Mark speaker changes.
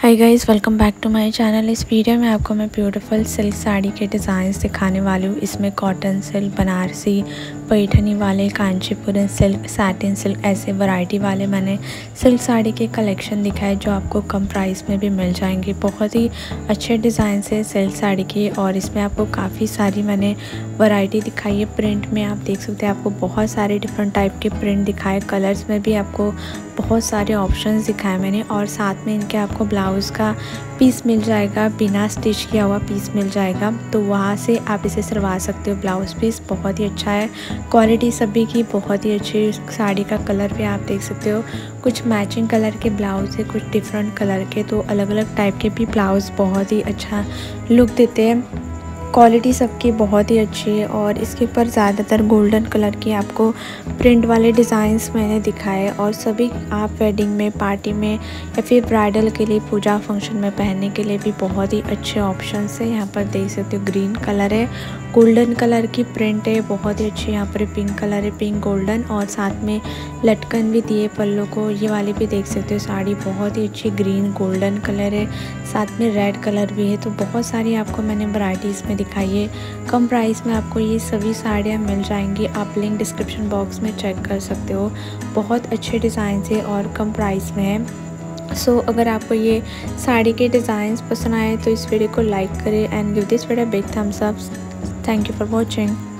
Speaker 1: Hi guys, welcome back to my channel. इस video में आपको मैं ब्यूटीफुल सिल्क साड़ी के डिज़ाइंस दिखाने वाली हूँ। इसमें कॉटन सिल्क, बनारसी, पैठनी वाले, कांचीपुरम सिल्क, सैटिन सिल्क, ऐसे वैरायटी वाले मैंने सिल्क साड़ी के कलेक्शन दिखाए जो आपको कम प्राइस में भी मिल जाएंगे। बहुत ही अच्छे डिज़ाइन है सिल्क साड़ी के और इसमें आपको काफ़ी सारी मैंने वैरायटी दिखाई है। प्रिंट में आप देख सकते हैं, आपको बहुत सारे डिफरेंट टाइप के प्रिंट दिखाए। कलर्स में भी आपको बहुत सारे ऑप्शंस दिखाए मैंने और साथ में इनके आपको ब्लाउज़ का पीस मिल जाएगा, बिना स्टिच किया हुआ पीस मिल जाएगा, तो वहाँ से आप इसे सिलवा सकते हो। ब्लाउज़ पीस बहुत ही अच्छा है, क्वालिटी सभी की बहुत ही अच्छी। साड़ी का कलर भी आप देख सकते हो, कुछ मैचिंग कलर के ब्लाउज़ है, कुछ डिफरेंट कलर के, तो अलग अलग टाइप के भी ब्लाउज़ बहुत ही अच्छा लुक देते हैं। क्वालिटी सबकी बहुत ही अच्छी है और इसके ऊपर ज़्यादातर गोल्डन कलर की आपको प्रिंट वाले डिज़ाइंस मैंने दिखाए और सभी आप वेडिंग में, पार्टी में या फिर ब्राइडल के लिए, पूजा फंक्शन में पहनने के लिए भी बहुत ही अच्छे ऑप्शंस है। यहाँ पर देख सकते हो ग्रीन कलर है, गोल्डन कलर की प्रिंट है, बहुत ही अच्छी। यहाँ पर पिंक कलर है, पिंक गोल्डन, और साथ में लटकन भी दिए पल्लू को। ये वाली भी देख सकते हो साड़ी बहुत ही अच्छी, ग्रीन गोल्डन कलर है, साथ में रेड कलर भी है। तो बहुत सारी आपको मैंने वैरायटीज़ में दिखाई है। कम प्राइस में आपको ये सभी साड़ियाँ मिल जाएंगी। आप लिंक डिस्क्रिप्शन बॉक्स में चेक कर सकते हो। बहुत अच्छे डिज़ाइन है और कम प्राइस में है। सो अगर आपको ये साड़ी के डिज़ाइंस पसंद आए तो इस वीडियो को लाइक करें and give this video big thumbs up. Thank you for watching.